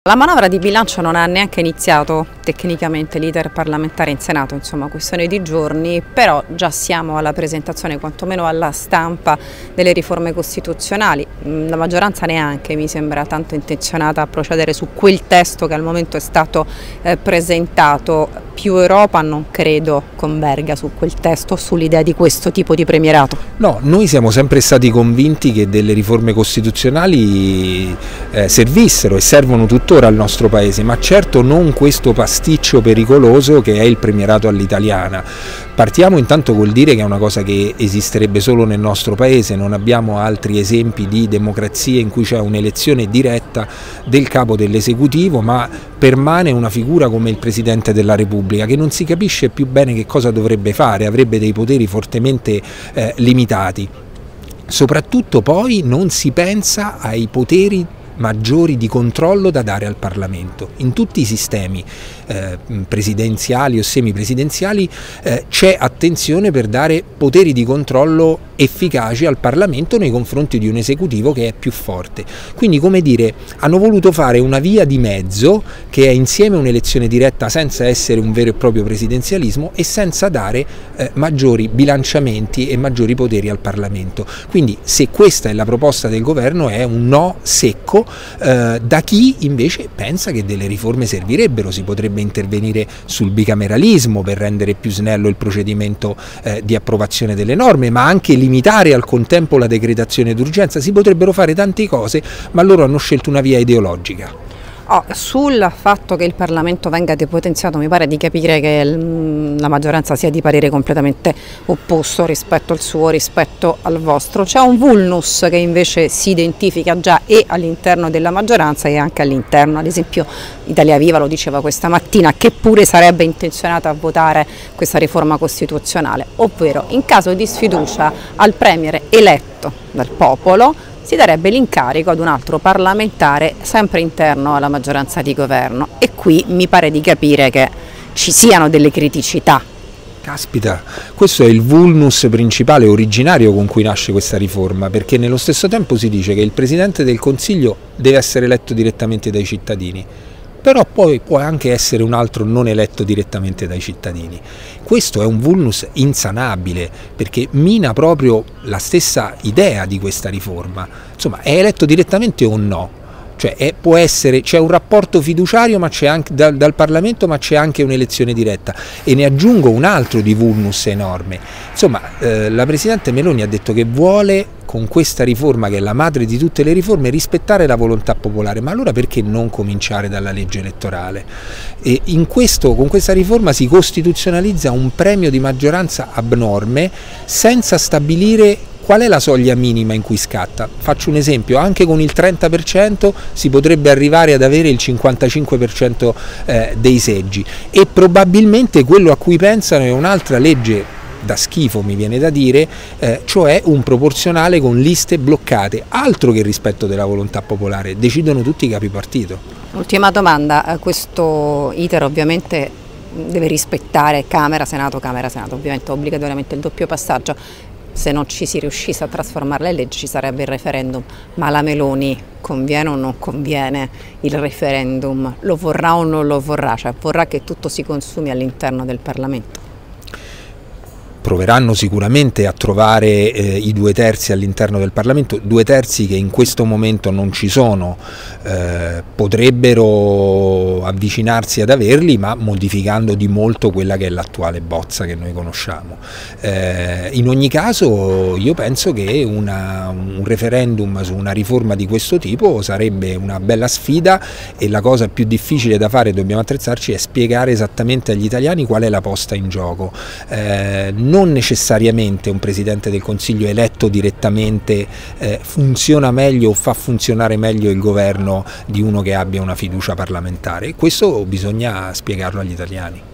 La manovra di bilancio non ha neanche iniziato tecnicamente l'iter parlamentare in Senato, insomma questione di giorni, però già siamo alla presentazione, quantomeno alla stampa, delle riforme costituzionali. La maggioranza neanche mi sembra tanto intenzionata a procedere su quel testo che al momento è stato presentato. Più Europa non credo converga su quel testo, sull'idea di questo tipo di premierato. No, noi siamo sempre stati convinti che delle riforme costituzionali servissero e servono tuttora al nostro Paese, ma certo non questo pasticcio pericoloso che è il premierato all'italiana. Partiamo intanto col dire che è una cosa che esisterebbe solo nel nostro Paese, non abbiamo altri esempi di democrazie in cui c'è un'elezione diretta del capo dell'esecutivo, ma permane una figura come il Presidente della Repubblica che non si capisce più bene che cosa dovrebbe fare, avrebbe dei poteri fortemente limitati. Soprattutto poi non si pensa ai poteri maggiori di controllo da dare al Parlamento. In tutti i sistemi presidenziali o semipresidenziali c'è attenzione per dare poteri di controllo efficaci al Parlamento nei confronti di un esecutivo che è più forte. Quindi, come dire, hanno voluto fare una via di mezzo che è insieme un'elezione diretta senza essere un vero e proprio presidenzialismo e senza dare maggiori bilanciamenti e maggiori poteri al Parlamento. Quindi, se questa è la proposta del governo, è un no secco da chi invece pensa che delle riforme servirebbero. Si potrebbe intervenire sul bicameralismo per rendere più snello il procedimento di approvazione delle norme, ma anche limitare al contempo la decretazione d'urgenza. Si potrebbero fare tante cose, ma loro hanno scelto una via ideologica. Sul fatto che il Parlamento venga depotenziato mi pare di capire che la maggioranza sia di parere completamente opposto rispetto al suo, rispetto al vostro. C'è un vulnus che invece si identifica già e all'interno della maggioranza e anche all'interno, ad esempio Italia Viva lo diceva questa mattina, che pure sarebbe intenzionata a votare questa riforma costituzionale, ovvero in caso di sfiducia al Premier eletto dal popolo si darebbe l'incarico ad un altro parlamentare sempre interno alla maggioranza di governo, e qui mi pare di capire che ci siano delle criticità. Caspita, questo è il vulnus principale originario con cui nasce questa riforma, perché nello stesso tempo si dice che il Presidente del Consiglio deve essere eletto direttamente dai cittadini, però poi può anche essere un altro non eletto direttamente dai cittadini. Questo è un vulnus insanabile, perché mina proprio la stessa idea di questa riforma. Insomma, è eletto direttamente o no? Cioè può essere, c'è un rapporto fiduciario ma c'è anche, dal Parlamento, ma c'è anche un'elezione diretta. E ne aggiungo un altro di vulnus enorme. Insomma, la Presidente Meloni ha detto che vuole, con questa riforma che è la madre di tutte le riforme, rispettare la volontà popolare. Ma allora perché non cominciare dalla legge elettorale? E con questa riforma si costituzionalizza un premio di maggioranza abnorme senza stabilire qual è la soglia minima in cui scatta. Faccio un esempio: anche con il 30% si potrebbe arrivare ad avere il 55% dei seggi, e probabilmente quello a cui pensano è un'altra legge da schifo, mi viene da dire, cioè un proporzionale con liste bloccate. Altro che il rispetto della volontà popolare, decidono tutti i capi partito. Ultima domanda: questo iter ovviamente deve rispettare Camera, Senato, ovviamente obbligatoriamente il doppio passaggio. Se non ci si riuscisse a trasformarla in legge ci sarebbe il referendum, ma la Meloni conviene o non conviene il referendum? Lo vorrà o non lo vorrà? Cioè vorrà che tutto si consumi all'interno del Parlamento? Proveranno sicuramente a trovare i 2/3 all'interno del Parlamento, 2/3 che in questo momento non ci sono. Potrebbero avvicinarsi ad averli, ma modificando di molto quella che è l'attuale bozza che noi conosciamo. In ogni caso io penso che un referendum su una riforma di questo tipo sarebbe una bella sfida, e la cosa più difficile da fare, dobbiamo attrezzarci, è spiegare esattamente agli italiani qual è la posta in gioco. Non necessariamente un Presidente del Consiglio eletto direttamente funziona meglio o fa funzionare meglio il governo di uno che abbia una fiducia parlamentare. Questo bisogna spiegarlo agli italiani.